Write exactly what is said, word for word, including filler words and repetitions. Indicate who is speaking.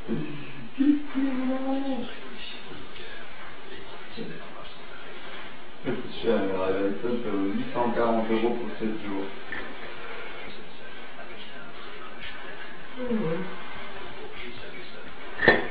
Speaker 1: C'est cher, mais avec ça, ça vaut huit cent quarante euros pour sept jours. Mmh.